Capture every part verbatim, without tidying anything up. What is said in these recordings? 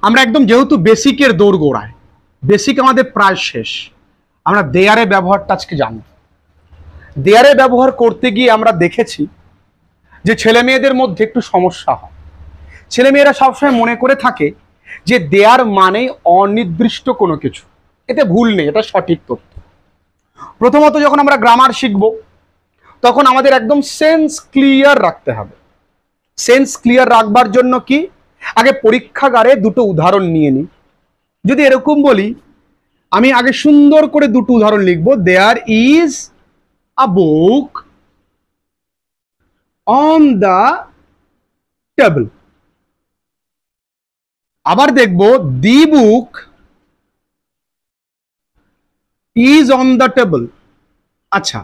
আমরা একদম যেহেতু বেসিকের দৌড় গোড়ায়, বেসিক আমাদের প্রায় শেষ, আমরা দেয়ারে ব্যবহারটা আজকে জানব। দেয়ারে ব্যবহার করতে গিয়ে আমরা দেখেছি যে ছেলে মেয়েদের মধ্যে একটু সমস্যা হয়। ছেলে মেয়েরা সবসময় মনে করে থাকে যে দেয়ার মানেই অনির্দিষ্ট কোনো কিছু। এতে ভুল নেই, এটা সঠিক তথ্য। প্রথমত যখন আমরা গ্রামার শিখব তখন আমাদের একদম সেন্স ক্লিয়ার রাখতে হবে। সেন্স ক্লিয়ার রাখবার জন্য কি, আগে পরীক্ষাগারে দুটো উদাহরণ নিয়ে নিই। যদি এরকম বলি, আমি আগে সুন্দর করে দুটো উদাহরণ লিখব। There is a book on the table. আবার দেখব the book is on the table. আচ্ছা,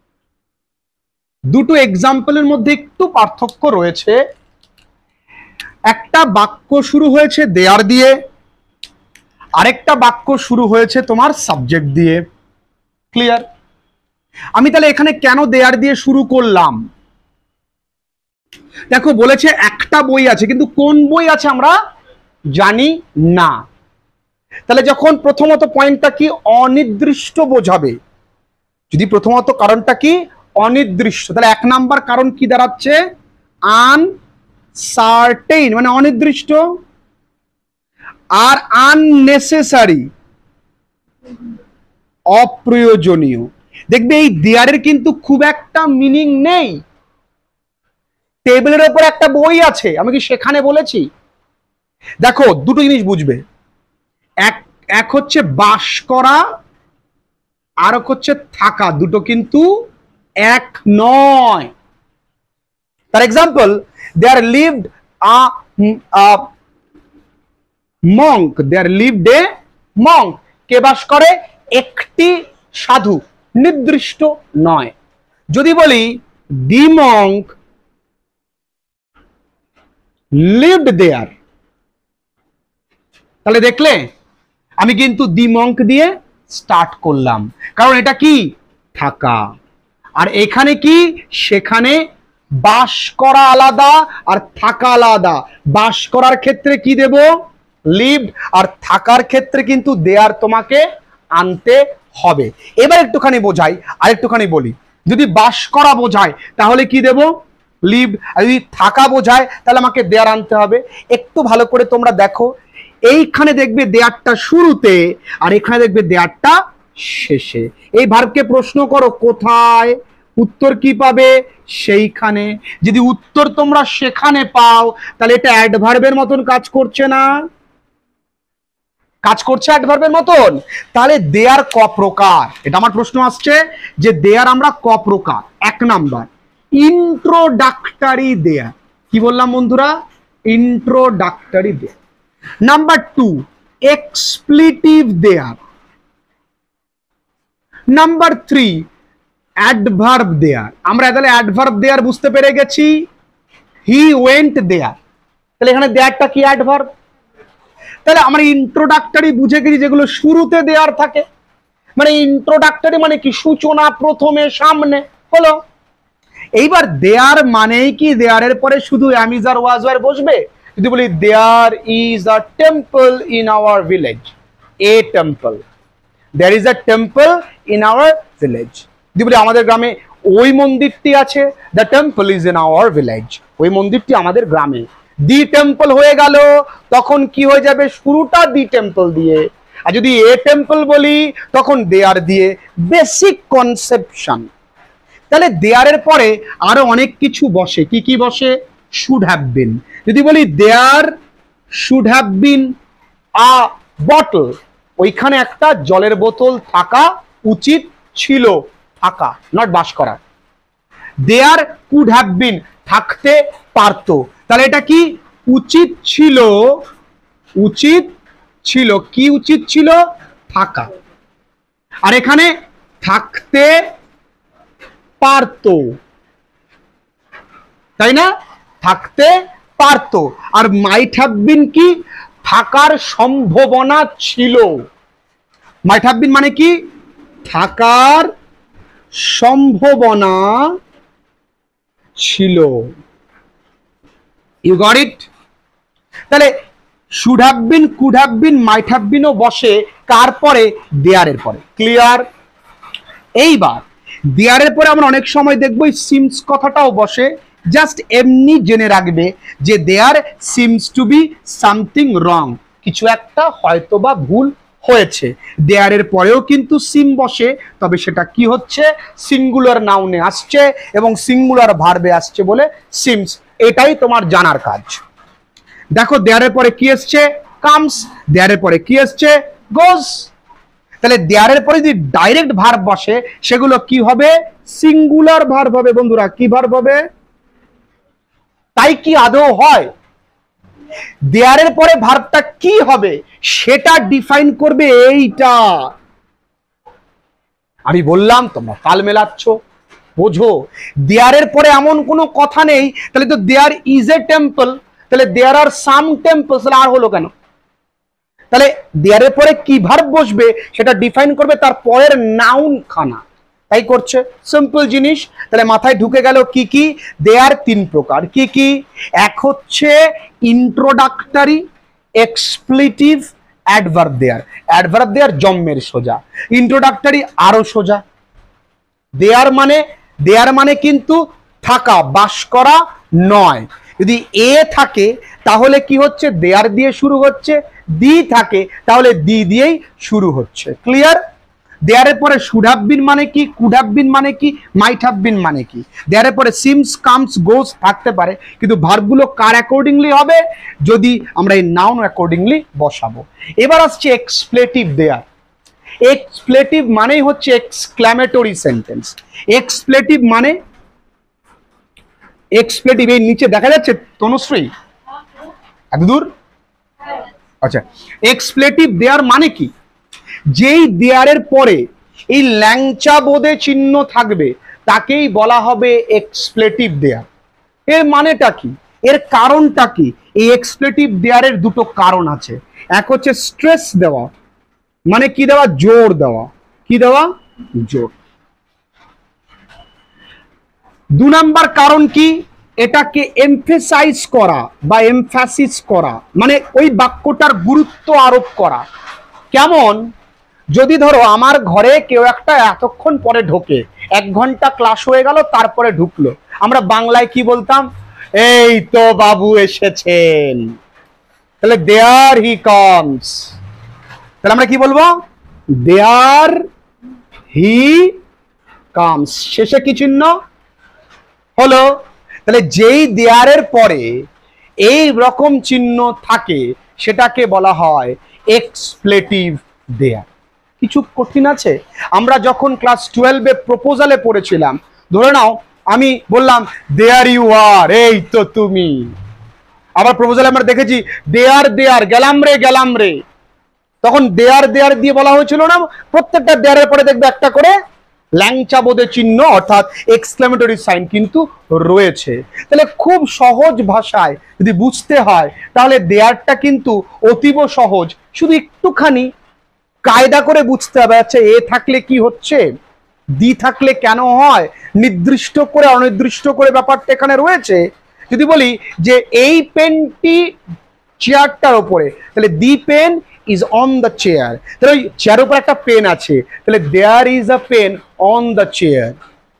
দুটো এক্সাম্পলের মধ্যে একটু পার্থক্য রয়েছে। একটা বাক্য শুরু হয়েছে দেয়ার দিয়ে, আরেকটা বাক্য শুরু হয়েছে তোমার সাবজেক্ট দিয়ে। ক্লিয়ার? আমি তাহলে এখানে কেন দেয়ার দিয়ে শুরু করলাম? দেখো, বলেছে একটা বই আছে, কিন্তু কোন বই আছে আমরা জানি না। তাহলে যখন প্রথমত পয়েন্টটা কি, অনির্দিষ্ট বোঝাবে। যদি প্রথমত কারণটা কি অনির্দিষ্ট, তাহলে এক নাম্বার কারণ কি দাঁড়াচ্ছে, আনসার্টেইন মানে অনির্দিষ্ট, আর আননেসেসারি অপ্রয়োজনীয়। দেখবে এই দেয়ারের কিন্তু খুব একটা মিনিং নেই। টেবিলের উপর একটা বই আছে, আমি কি সেখানে বলেছি? দেখো, দুটো জিনিস বুঝবে। এক এক হচ্ছে বাস করা, আর এক হচ্ছে থাকা। দুটো কিন্তু এক নয়। For example, there lived a monk. There lived a monk. কে বাস করে? একটি সাধু, নির্দিষ্ট নয়। যদি বলি দি মঙ্ক লিভড দেয়ার, তাহলে দেখলে আমি কিন্তু দি মঙ্ক দিয়ে স্টার্ট করলাম, কারণ এটা কি থাকা। আর এখানে কি, সেখানে বাস করা আলাদা আর থাকা আলাদা। বাস করার ক্ষেত্রে কি দেব? লিভড। আর থাকার ক্ষেত্রে কিন্তু দেয়ার তোমাকে আনতে হবে। এবার একটুখানি বোঝাই, আর একটুখানি বলি। যদি বাস করা বোঝায় তাহলে কি দেব? লিভ। আর যদি থাকা বোঝায় তাহলে আমাকে দেয়ার আনতে হবে। একটু ভালো করে তোমরা দেখো, এইখানে দেখবে দেয়ারটা শুরুতে, আর এখানে দেখবে দেয়ারটা শেষে। এই ভার্বকে প্রশ্ন করো কোথায়, উত্তর কি পাবে? সেইখানে। যদি উত্তর তোমরা সেখানে পাও, তাহলে এটা অ্যাডভার্বের মতন কাজ করছে না? কাজ করছে অ্যাডভার্বের মতন। তাহলে দেয়ার ক প্রকার? এটা আমার প্রশ্ন আসছে যে দেয়ার আমরা ক প্রকার। এক নাম্বার ইন্ট্রোডাক্টরি দেয়ার। কি বললাম বন্ধুরা? Introductory there. Number two expletive there. Number three adverb there. আমরা তাহলে অ্যাডভার্ব দেয়ার বুঝতে পেরে গেছি। হি ওয়েন্ট দেয়ার, তাহলে এখানে দেয়ারটা কি? অ্যাডভার্ব। তাহলে আমরা ইন্ট্রোডাক্টরি বুঝে গেছি, যেগুলো শুরুতে দেয়ার থাকে। মানে ইন্ট্রোডাক্টরি মানে কি? সূচনা, প্রথমে, সামনে হলো। এইবার দেয়ার মানেই কি দেয়ারের পরে শুধু অ্যামিজ আর ওয়াজ আর বসবে? যদি বলি there is a temple in our village, a temple, there is a temple in our village. যদি বলি আমাদের গ্রামে ওই মন্দিরটি আছে, the temple is in our village, ওই মন্দিরটি আমাদের গ্রামে। দি টেম্পল হয়ে গেল, তখন কি হয়ে যাবে? শুরুটা দি টেম্পল দিয়ে। আর যদি এ টেম্পল বলি তখন দেয়ার দিয়ে। Basic conception. তাহলে দেয়ারের পরে আরো অনেক কিছু বসে। কি কি বসে? Should have been. যদি বলি there should have been a bottle, ওইখানে একটা জলের বোতল থাকা উচিত ছিল। থাকা, নট বাস করা। দেয়ার কুড হ্যাভ বিন, থাকতে পারতো। তাহলে এটা কি? উচিত ছিল। উচিত ছিল। কি উচিত ছিল? থাকা। আর এখানে থাকতে পারতো, তাই না? থাকতে পারতো। আর মাইট হ্যাভ বিন কি? থাকার সম্ভাবনা ছিল। মাইট হ্যাভ বিন মানে কি? থাকার সম্ভাবনা ছিল। You got it? তাহলে should have been, could have been, might have বিনও বসে কার পরে? দেয়ারের পরে। ক্লিয়ার? এইবার দেয়ারের পরে আমরা অনেক সময় দেখবো সিমস কথাটাও বসে। জাস্ট এমনি জেনে রাখবে যে there seems to be something wrong, কিছু একটা হয়তো বা ভুল হয়েছে। দেয়ারের পরেও কিন্তু সিম বসে, তবে সেটা কি হচ্ছে? সিঙ্গুলার নাউনে আসছে এবং সিঙ্গুলার ভার্বে আসছে বলে সিমস। এটাই তোমার জানার কাজ। দেখো দেয়ারের পরে কি এসছে? কামস। দেয়ারের পরে কি এসছে? গোস। তাহলে দেয়ারের পরে যদি ডাইরেক্ট ভার্ব বসে সেগুলো কি হবে? সিঙ্গুলার ভার্ব হবে। বন্ধুরা কি ভার্ব হবে? তাই কি আদৌ হয়? দেয়ারের পরে ভার্বটা কি হবে সেটা ডিফাইন করবে এইটা। আমি বললাম তোমরা তাল মেলাচ্ছ, বোঝো। দেয়ারের পরে এমন কোনো কথা নেই, তাহলে তো দেয়ার ইজ এ টেম্পল, তাহলে দেয়ার আর সাম টেম্পলস, আর হলো কেন? তাহলে দেয়ারের পরে কি ভার্ব বসবে সেটা ডিফাইন করবে তার পরের নাউন খানা। তাই করছে, সিম্পল জিনিস। তাহলে মাথায় ঢুকে গেল কি কি? দেয়ার তিন প্রকার। কি কি? এক হচ্ছে introductory, expletive, adverb there. Adverb there জন্মের সোজা, ইন্ট্রোডাক্টরি আরো সোজা। দেয়ার মানে, দেয়ার মানে কিন্তু থাকা, বাস করা নয়। যদি এ থাকে তাহলে কি হচ্ছে? দেয়ার দিয়ে শুরু হচ্ছে। দি থাকে তাহলে দি দিয়েই শুরু হচ্ছে। ক্লিয়ার? দেয়ারের পরে শুড হ্যাভ বিন মানে কি, কুড হ্যাভ বিন মানে কি, মাইট হ্যাভ বিন মানে কি। দেয়ারের পরে সিমস, কামস, গোস থাকতে পারে, কিন্তু ভার্বগুলো কার অ্যাকর্ডিংলি হবে? যদি আমরা এই নাউন অ্যাকর্ডিংলি বসাবো। এবার আসছে এক্সপ্লেটিভ দেয়ার। এক্সপ্লেটিভ মানেই হচ্ছে এক্সক্লামেটরি সেন্টেন্স। এক্সপ্লেটিভ মানে, এক্সপ্লেটিভ এই নিচে দেখা যাচ্ছে তনুশ্রী? এত দূর? আচ্ছা, এক্সপ্লেটিভ দেয়ার মানে কি? যেই দেয়ারের পরে এই ল্যাংচা বোধে চিহ্ন থাকবে তাকেই বলা হবে এক্সপ্লেটিভ দেয়ার। এর মানেটা কি? এর কারণটা কি? এই এক্সপ্লেটিভ দেয়ারের দুটো কারণ আছে। এক হচ্ছে স্ট্রেস দেওয়া, মানে কি দেওয়া? জোর দেওয়া। কি দেওয়া? জোর। দু নাম্বার কারণ কি? এটাকে এমফেসাইজ করা বা এমফাসিস করা, মানে ওই বাক্যটার গুরুত্ব আরোপ করা। কেমন? যদি ধরো আমার ঘরে কেউ একটা এতক্ষণ পরে ঢোকে, এক ঘন্টা ক্লাস হয়ে গেল তারপরে ঢুকলো, আমরা বাংলায় কি বলতাম? এই তো বাবু এসেছেন। তাহলে দেয়ার হি কামস, তাহলে আমরা কি বলবো? There he comes. শেষে কি চিহ্ন হলো? তাহলে যেই দেয়ারের পরে এই রকম চিহ্ন থাকে সেটাকে বলা হয় এক্সপ্লেটিভ দেয়ার। কিছু কঠিন আছে? আমরা যখন ক্লাস টুয়েলভে প্রপোজালে পড়েছিলাম, ধরে নাও আমি বললাম দেয়ার ইউ আর, এই তো তুমি। আবার প্রপোজালে আমরা দেখেছি দেয়ার দেয়ার, গেলাম রে গেলাম রে, তখন দেয়ার দেয়ার দিয়ে বলা হয়েছিল না? প্রত্যেকটা দেয়ারের পরে দেখবে একটা করে ল্যাংচা বোধে চিহ্ন অর্থাৎ এক্সক্লেমেটরি সাইন কিন্তু রয়েছে। তাহলে খুব সহজ ভাষায় যদি বুঝতে হয় তাহলে দেয়ারটা কিন্তু অতীব সহজ, শুধু একটুখানি কায়দা করে বুঝতে হবে। আচ্ছা, এ থাকলে কি হচ্ছে, দি থাকলে কেন হয়, নির্দিষ্ট করে অনির্দিষ্ট করে ব্যাপারটা এখানে রয়েছে। যদি বলি যে এই পেনটি চেয়ারটার উপরে, তাহলে the pen is on the chair, তাহলে ওই চেয়ারের উপর একটা পেন আছে, তাহলে there is a pen on the chair.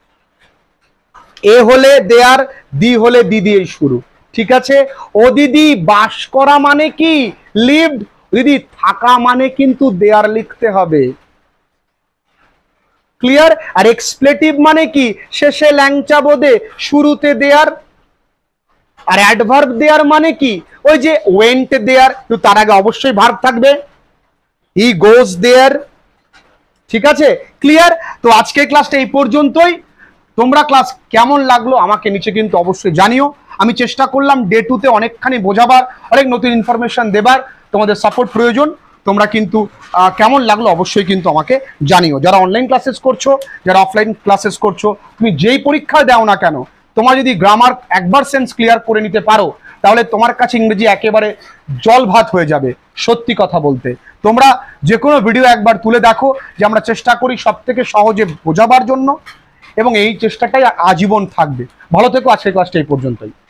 এ হলে দেয়ার, দি হলে দি দিয়ে শুরু। ঠিক আছে? ও দিদি বাস করা মানে কি? লিভড। দিদি থাকা মানে কিন্তু দেয়ার লিখতে হবে। ক্লিয়ার? আর এক্সপ্লেটিভ মানে কি? শেষে ল্যাংচা বোধে, শুরুতে দেয়ার। আর অ্যাডভার্ব দেয়ার মানে কি? ওই যে ওয়েন্ট দেয়ার, তো তার আগে অবশ্যই ভার্ব থাকবে। হি গোজ দেয়ার। ঠিক আছে? ক্লিয়ার? তো আজকের ক্লাসটা এই পর্যন্তই। তোমরা ক্লাস কেমন লাগলো আমাকে নিচে কিন্তু অবশ্যই জানিও। আমি চেষ্টা করলাম ডে টুতে অনেকখানি বোঝাবার, অনেক নতুন ইনফরমেশন দেবার। তোমাদের সাপোর্ট প্রয়োজন। তোমরা কিন্তু কেমন লাগলো অবশ্যই কিন্তু আমাকে জানিও। যারা অনলাইন ক্লাসেস করছো, যারা অফলাইন ক্লাসেস করছো, তুমি যেই পরীক্ষা দাও না কেন, তোমার যদি গ্রামার একবার সেন্স ক্লিয়ার করে নিতে পারো তাহলে তোমার কাছে ইংরেজি একেবারে জল ভাত হয়ে যাবে। সত্যি কথা বলতে, তোমরা যে কোনো ভিডিও একবার তুলে দেখো, যে আমরা চেষ্টা করি সব থেকে সহজে বোঝাবার জন্য, এবং এই চেষ্টাটাই আজীবন থাকবে। ভালো থেকো। আজকের ক্লাসটা এই পর্যন্তই।